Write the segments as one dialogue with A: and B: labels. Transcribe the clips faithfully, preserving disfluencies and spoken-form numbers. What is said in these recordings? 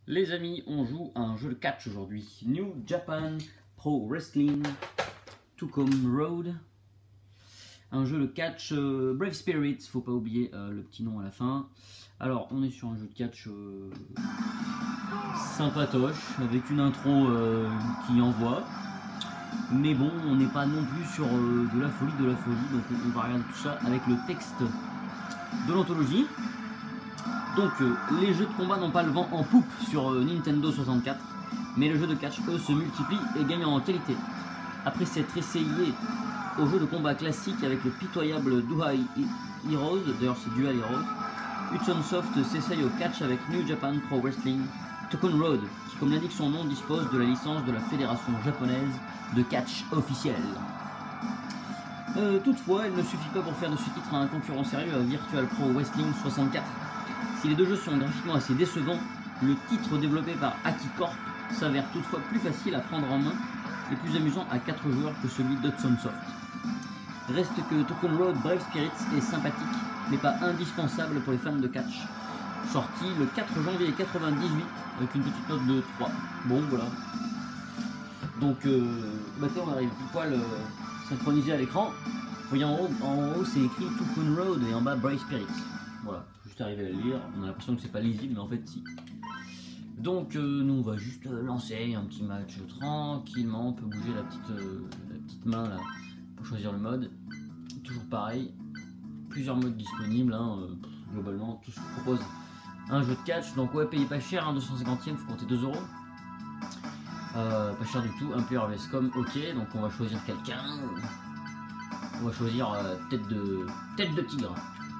A: Les amis, on joue à un jeu de catch aujourd'hui. New Japan Pro Wrestling Tacoma Road. Un jeu de catch euh, Brave Spirits, faut pas oublier euh, le petit nom à la fin. Alors, on est sur un jeu de catch euh, sympatoche, avec une intro euh, qui envoie. Mais bon, on n'est pas non plus sur euh, de la folie, de la folie. Donc on, on va regarder tout ça avec le texte de l'anthologie. Donc euh, les jeux de combat n'ont pas le vent en poupe sur euh, Nintendo soixante-quatre, mais les jeux de catch, eux, se multiplient et gagnent en qualité. Après s'être essayé au jeu de combat classique avec le pitoyable Dual Heroes, d'ailleurs c'est Dual Heroes, Hudson Soft s'essaye au catch avec New Japan Pro Wrestling Tacoma Road, qui comme l'indique son nom dispose de la licence de la fédération japonaise de catch officielle. Euh, toutefois, il ne suffit pas pour faire de ce titre un concurrent sérieux à Virtual Pro Wrestling soixante-quatre. Si les deux jeux sont graphiquement assez décevants, le titre développé par Akicorp s'avère toutefois plus facile à prendre en main et plus amusant à quatre joueurs que celui d'Hudson Soft. Reste que Tacoma Road Brave Spirits est sympathique, mais pas indispensable pour les fans de catch. Sorti le quatre janvier quatre-vingt-dix-huit avec une petite note de trois. Bon voilà. Donc euh, maintenant on arrive tout poil euh, synchronisé à l'écran. Vous voyez en haut, en haut c'est écrit Tacoma Road et en bas Brave Spirits. Voilà, juste arriver à le lire, on a l'impression que c'est pas lisible mais en fait si. Donc euh, nous on va juste euh, lancer un petit match tranquillement, on peut bouger la petite, euh, la petite main là pour choisir le mode. Toujours pareil, plusieurs modes disponibles, hein, euh, globalement tout ce qu'on propose un jeu de catch, donc ouais payez pas cher, hein, deux cent cinquantième, faut compter deux euros. Euh, pas cher du tout, un player vs com, ok, donc on va choisir quelqu'un, on va choisir euh, tête de tête de tigre.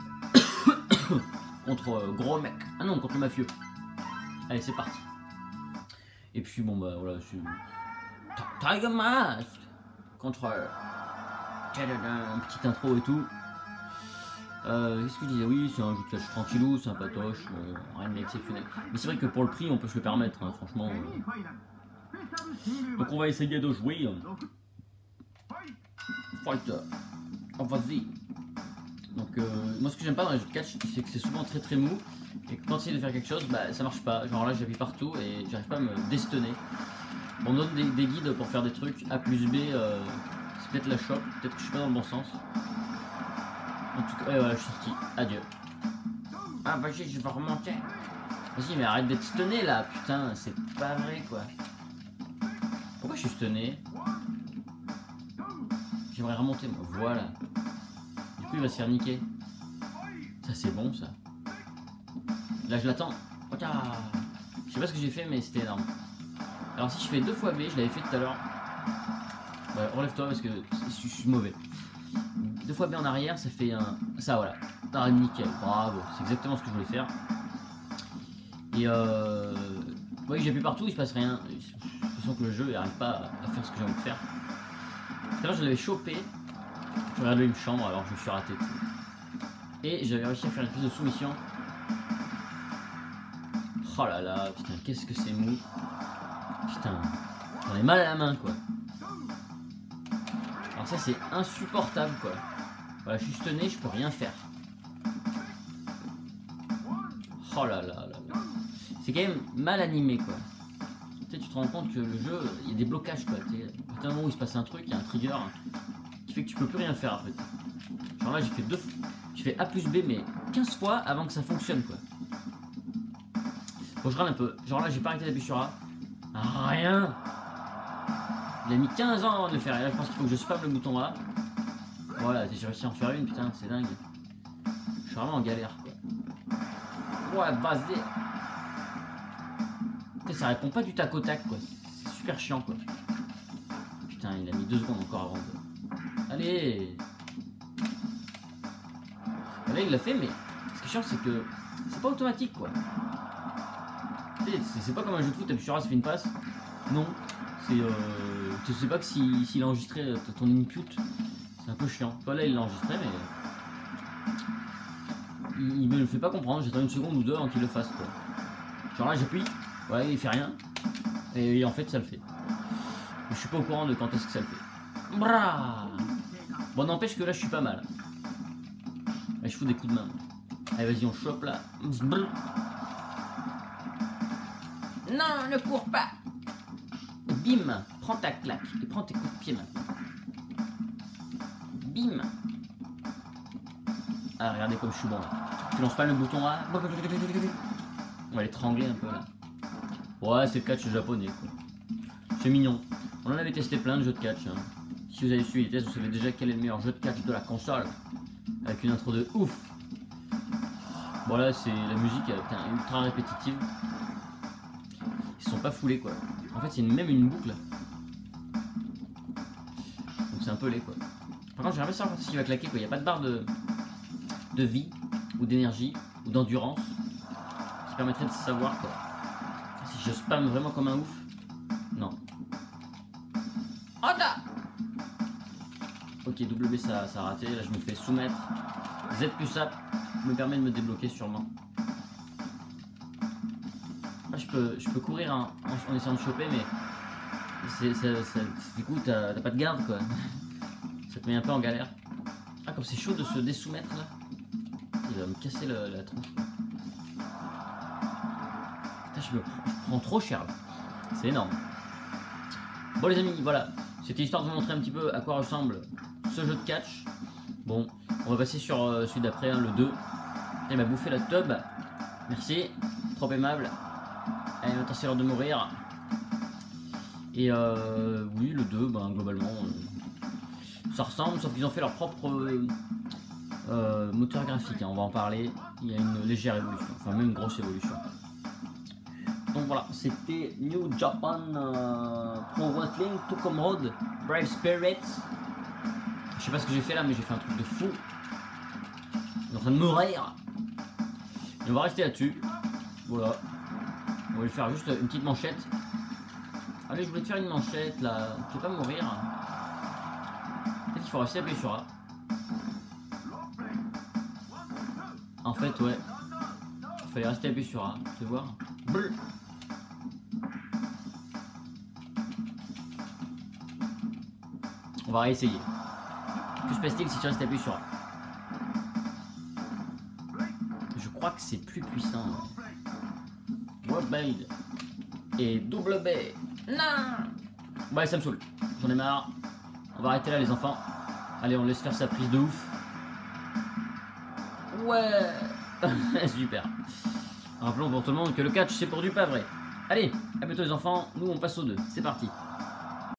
A: Contre euh, gros mec, ah non, contre le mafieux. Allez, c'est parti. Et puis bon bah voilà, c'est Tiger Mask contre euh, un petit intro et tout. Euh, Qu'est-ce que je disais? Oui, c'est un jeu de catch tranquillou, sympatoche, euh, rien d'exceptionnel. Mais c'est vrai que pour le prix, on peut se le permettre, hein, franchement. Euh... Donc on va essayer de jouer. Fighter. Oh, vas-y. Donc euh, moi ce que j'aime pas dans les jeux de catch, c'est que c'est souvent très très mou et que quand j'essaie de faire quelque chose, bah ça marche pas. Genre là j'appuie partout et j'arrive pas à me destonner. Bon, on donne des, des guides pour faire des trucs. A plus B, euh, c'est peut-être la shop, peut-être que je suis pas dans le bon sens. En tout cas, ouais, voilà, je suis sorti. Adieu. Ah vas-y, je vais remonter. Vas-y, mais arrête d'être stunné là, putain, c'est pas vrai quoi. Pourquoi je suis stunné? J'aimerais remonter moi, voilà. Du coup il va se faire niquer. Ça c'est bon ça. Là je l'attends. Je sais pas ce que j'ai fait mais c'était énorme. Alors si je fais deux fois B, je l'avais fait tout à l'heure. Bah, relève-toi parce que je suis mauvais. Deux fois B en arrière, ça fait un... Ça voilà. Ah, nickel, bravo. C'est exactement ce que je voulais faire. Et euh... Vous voyez que j'appuie partout, il se passe rien. J'ai l'impression que le jeu n'arrive pas à faire ce que j'ai envie de faire. Tout à l'heure je l'avais chopé. Je regardais une chambre alors je me suis raté. Et j'avais réussi à faire une prise de soumission. Oh là là, putain, qu'est-ce que c'est mou. Putain, j'en ai mal à la main quoi. Alors ça c'est insupportable quoi. Voilà, je suis stunné, je peux rien faire. Oh là là là là. C'est quand même mal animé quoi. Tu sais, tu te rends compte que le jeu, il y a des blocages quoi. À un moment où il se passe un truc, il y a un trigger qui fait que tu peux plus rien faire après. Genre là j'ai fait deux, j'ai fait A plus B mais quinze fois avant que ça fonctionne quoi. Bon je râle un peu, genre là j'ai pas arrêté d'appuyer sur A. Rien. Il a mis quinze ans avant de le faire et là je pense qu'il faut que je spamme le bouton A. Voilà, j'ai réussi à en faire une, putain c'est dingue. Je suis vraiment en galère quoi. Ouais vas-y. Ça répond pas du tac au tac quoi, c'est super chiant quoi. Putain il a mis deux secondes encore avant de... Allez. Là il l'a fait mais ce qui est chiant c'est que c'est pas automatique quoi. C'est pas comme un jeu de foot, t'appuies sur A, ça fait une passe. Non, c'est euh, tu sais pas que s'il si, si a enregistré ton input, c'est un peu chiant. Toi là il l'a enregistré mais il, il me le fait pas comprendre, j'attends une seconde ou deux avant qu'il le fasse quoi. Genre là j'appuie, ouais il fait rien, et en fait ça le fait. Mais je suis pas au courant de quand est-ce que ça le fait. Bra bon n'empêche que là je suis pas mal. Là, je fous des coups de main. Allez vas-y on chope là. Non, ne cours pas. Et bim, prends ta claque et prends tes coups de pied maintenant. Bim. Ah, regardez comme je suis bon là. Tu lances pas le bouton là. On va l'étrangler un peu là. Ouais, c'est le catch japonais quoi. C'est mignon. On en avait testé plein de jeux de catch. Hein. Si vous avez suivi les tests, vous savez déjà quel est le meilleur jeu de catch de la console. Avec une intro de ouf. Bon là, c'est la musique putain, ultra répétitive. Ils sont pas foulés quoi. En fait, il y a même une boucle. Donc c'est un peu laid quoi. Par contre, j'aimerais bien savoir s'il va claquer quoi. Il n'y a pas de barre de, de vie, ou d'énergie, ou d'endurance qui permettrait de savoir quoi. Si je spam vraiment comme un ouf. Non. Oda. Ok, W B ça, ça a raté. Là, je me fais soumettre. Z plus A me permet de me débloquer sûrement. Là, je peux, je peux courir en, en, en essayant de choper, mais c'est, c'est, c'est, du coup, t'as pas de garde quoi. Ça te met un peu en galère. Ah, comme c'est chaud de se désoumettre là. Il va me casser le, la tronche. Putain, je me prends, je prends trop cher là. C'est énorme. Bon les amis, voilà. C'était histoire de vous montrer un petit peu à quoi ressemble ce jeu de catch. Bon, on va passer sur euh, celui d'après, hein, le deux. Il m'a bouffé la tub. Merci, trop aimable. Allez, maintenant c'est l'heure de mourir. Et euh, oui, le deux, ben, globalement, euh, ça ressemble, sauf qu'ils ont fait leur propre euh, euh, moteur graphique. Hein, on va en parler. Il y a une légère évolution, enfin même une grosse évolution. Donc voilà, c'était New Japan euh, Pro Wrestling, tout comme Road, Brave Spirit. Je sais pas ce que j'ai fait là, mais j'ai fait un truc de fou. Il est en train de mourir. Et on va rester là-dessus. Voilà. On va lui faire juste une petite manchette. Allez, je voulais te faire une manchette là. Tu veux pas mourir? Peut-être qu'il faut rester appuyé sur A. En fait, ouais. Il fallait rester appuyé sur A. Tu veux voir? Brr. On va réessayer. Que se passe-t-il si tu restes appuyé sur A? Je crois que c'est plus puissant. World Blade et double B. Non. Ouais, ça me saoule. J'en ai marre. On va arrêter là les enfants. Allez, on laisse faire sa prise de ouf. Ouais. Super. Rappelons pour tout le monde que le catch c'est pour du pas vrai. Allez, à bientôt les enfants. Nous on passe au deux. C'est parti.